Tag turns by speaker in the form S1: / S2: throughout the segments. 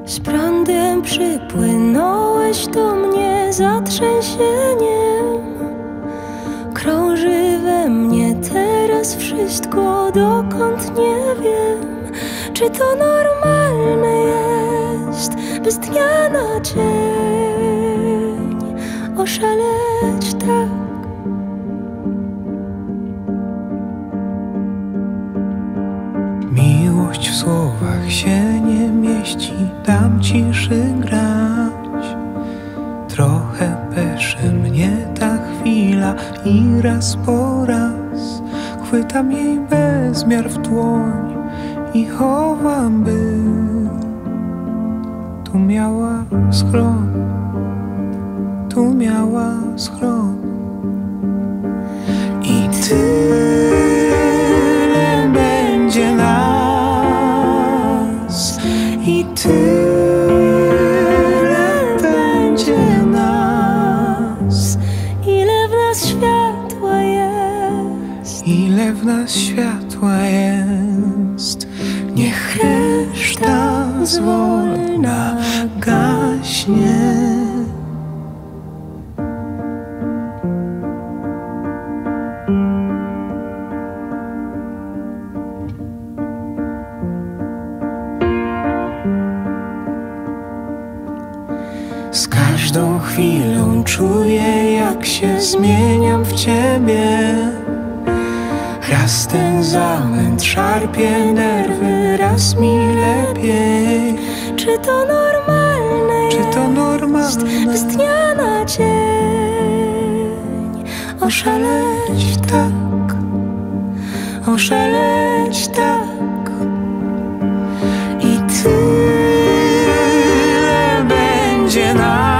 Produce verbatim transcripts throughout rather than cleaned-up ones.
S1: Z prądem przypłynąłeś do mnie zatrzęsieniem. Krąży we mnie teraz wszystko, dokąd nie wiem. Czy to normalne jest, by z dnia na dzień oszaleć tak?
S2: Miłość w słowach się nie mieści, dam ciszy grać. Trochę peszy mnie ta chwila i raz po raz chwytam jej bezmiar w dłoń i chowam, by tu miała schron, tu miała schron. I tyle będzie nas, i tyle będzie nas.
S1: Ile w nas światła jest,
S2: Ile w nas światła jest, niech reszta zwolna gaśnie. Z każdą chwilą czuję, jak się zmieniam w ciebie. Raz ten zamęt szarpie nerwy, raz mi lepiej.
S1: czy to normalne
S2: Czy to normalne?
S1: jest, z dnia na dzień oszaleć tak,
S2: Oszaleć tak.
S1: i
S2: Tyle będzie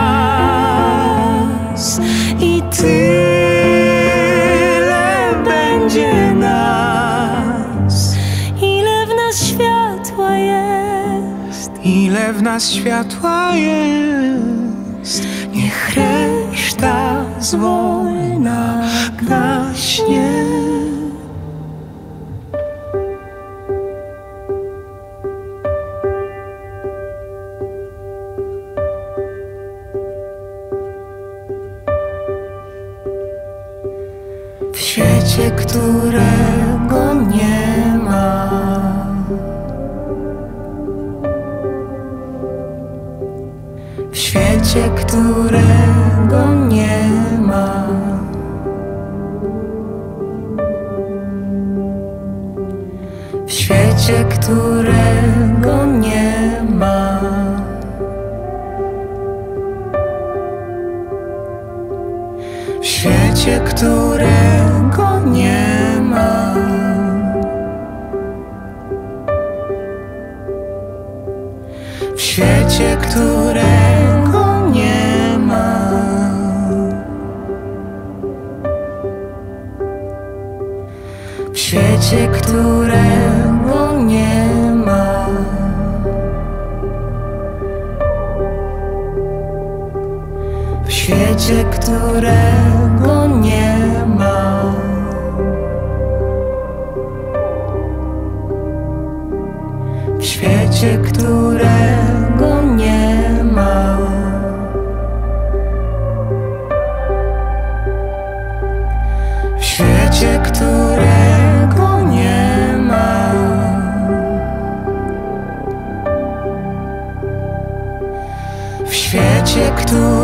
S2: nas,
S1: i
S2: tyle będzie nas.
S1: ile w nas światła jest,
S2: Ile w nas światła jest, niech reszta zwolna gaśnie.
S1: w świecie, którego nie ma. W świecie, którego nie ma. W świecie, którego nie ma. W świecie, którego nie ma. W świecie, którego nie ma. W świecie, którego nie ma. W świecie, którego nie ma. W świecie, którego nie ma. W świecie, którego nie ma. W świecie, którego